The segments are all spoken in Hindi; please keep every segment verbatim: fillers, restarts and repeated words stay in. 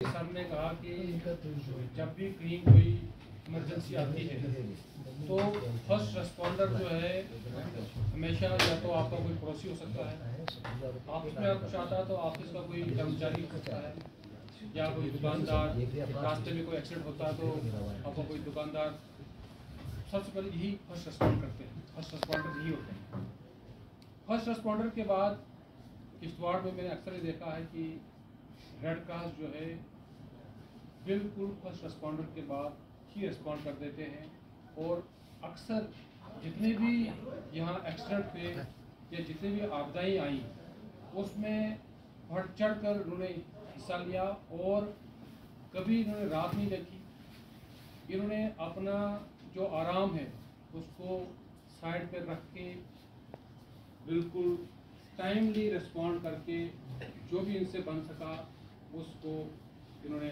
कि सर ने कहा कि जब भी कहीं कोई इमरजेंसी आती है तो फर्स्ट रिस्पॉन्डर जो है हमेशा या तो आपका कोई पड़ोसी हो सकता है, ऑफिस में कुछ आता है तो ऑफिस का कोई कर्मचारी हो सकता है, या कोई दुकानदार, रास्ते में कोई एक्सीडेंट होता है तो आपका कोई दुकानदार। सबसे पहले यही फर्स्ट रिस्पॉन्ड करते हैं, फर्स्ट रिस्पॉन्डर यही होते हैं। फर्स्ट रिस्पॉन्डर के बाद किश्तवाड़ में मैंने अक्सर ही देखा है कि रेड क्रॉस जो है बिल्कुल फर्स्ट रिस्पॉन्डर के बाद ही रिस्पॉन्ड कर देते हैं, और अक्सर जितने भी यहाँ एक्सीडेंट हुए या जितनी भी आपदाएँ आई उसमें बढ़ चढ़ कर उन्होंने हिस्सा लिया, और कभी इन्होंने रात नहीं देखी। इन्होंने अपना जो आराम है उसको साइड पर रख के बिल्कुल टाइमली रिस्पॉन्ड करके जो भी इनसे बन सका उसको इन्होंने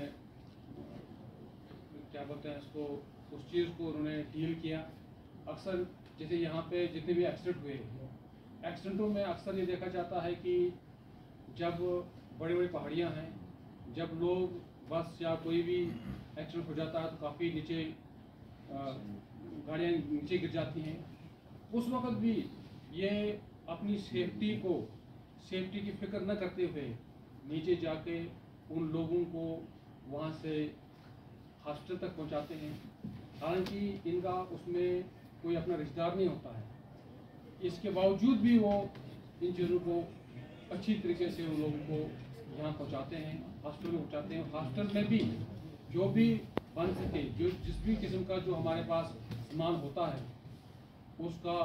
क्या बोलते हैं उसको उस चीज़ को उन्होंने डील किया। अक्सर जैसे यहाँ पे जितने भी एक्सीडेंट हुए, एक्सीडेंटों में अक्सर ये देखा जाता है कि जब बड़ी बड़ी पहाड़ियाँ हैं, जब लोग बस या कोई भी एक्सीडेंट हो जाता है तो काफ़ी नीचे गाड़ियाँ नीचे गिर जाती हैं। उस वक्त भी ये अपनी सेफ्टी को सेफ्टी की फिक्र न करते हुए नीचे जाके उन लोगों को वहाँ से हॉस्पिटल तक पहुँचाते हैं, हालांकि इनका उसमें कोई अपना रिश्तेदार नहीं होता है। इसके बावजूद भी वो इन चीज़ों को अच्छी तरीके से उन लोगों को यहाँ पहुँचाते हैं, हॉस्पिटल में पहुँचाते हैं। हॉस्पिटल में भी जो भी बन सके, जो जिस भी किस्म का जो हमारे पास सामान होता है उसका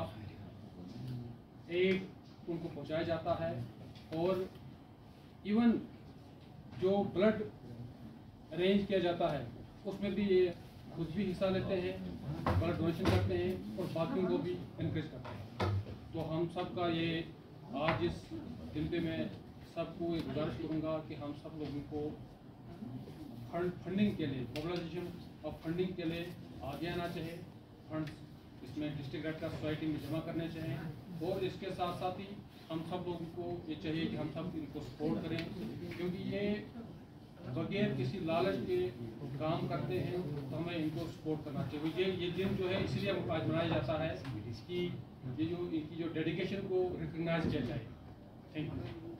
एक उनको पहुँचाया जाता है, और इवन जो ब्लड अरेंज किया जाता है उसमें भी ये खुद भी हिस्सा लेते हैं, ब्लड डोनेशन करते हैं और बाकियों को भी इनकरेज करते हैं। तो हम सब का ये आज इस दिन पे मैं सबको ये गुजारिश करूँगा कि हम सब लोगों को फंड फंडिंग के लिए, मोबिलाइजेशन ऑफ फंडिंग के लिए आगे आना चाहिए। फंड इसमें डिस्ट्रिक्ट रेड क्रॉस सोसाइटी में जमा करने चाहिए, और इसके साथ साथ ही हम सब लोगों को ये चाहिए कि हम सब इनको सपोर्ट करें, क्योंकि ये बगैर किसी लालच के काम करते हैं तो हमें इनको सपोर्ट करना चाहिए। ये ये दिन जो है इसलिए आज मनाया जाता है कि ये जो इनकी जो डेडिकेशन को रिकग्नाइज किया जाए। Thank you.